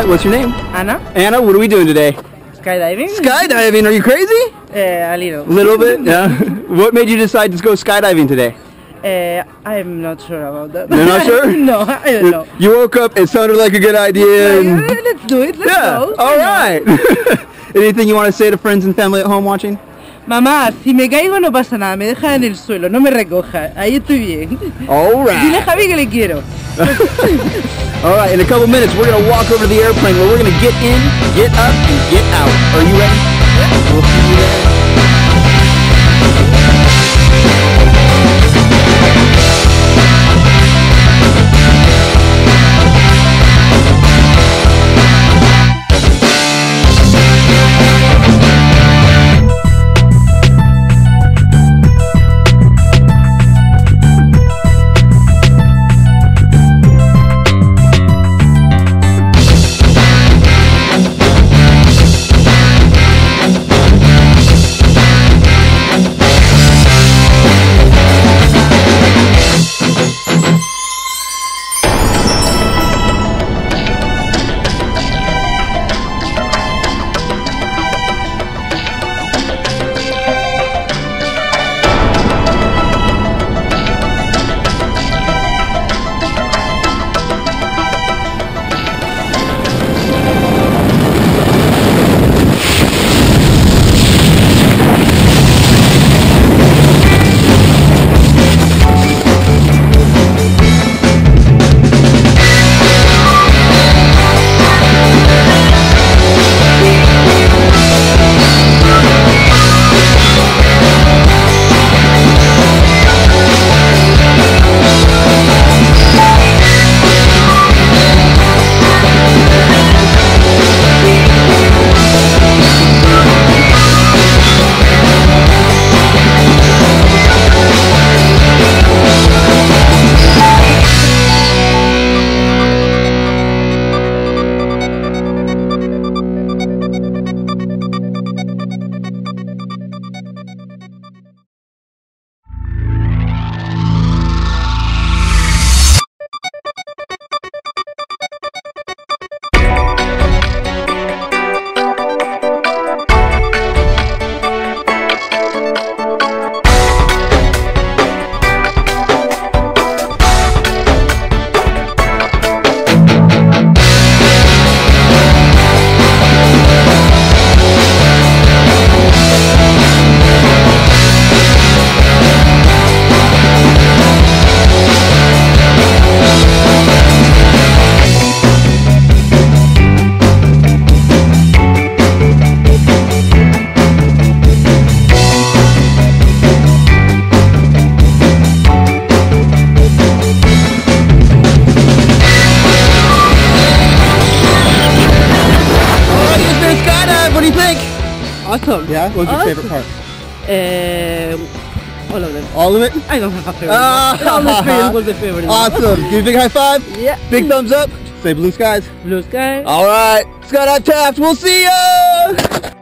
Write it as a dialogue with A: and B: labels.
A: right, what's your name?
B: Anna.
A: Anna, what are we doing today?
B: Skydiving.
A: Skydiving, are you crazy?
B: A little.
A: A little bit, yeah. What made you decide to go skydiving today?
B: I'm not sure about that.
A: You're not sure?
B: No, I don't know.
A: You woke up, it sounded like a good idea. And...
B: Let's do it, let's go.
A: All right. Anything you want to say to friends and family at home watching?
B: Mamá, si me caigo no pasa nada, me deja en el suelo, no me recoja, ahí estoy bien.
A: All right.
B: Dile a Javi que le quiero.
A: All right, in a couple minutes we're going to walk over to the airplane where we're going to get in, get up, and get out. Are you ready? Yeah. We'll see you there.
B: Awesome.
A: Yeah? What was your favorite part?
B: All of them.
A: All of it?
B: I don't have a favorite. All the experience was the favorite.
A: Awesome. Give me a big high five.
B: Yeah.
A: Big thumbs up. Say blue skies.
B: Blue sky.
A: All right. Skydive Taft. We'll see ya.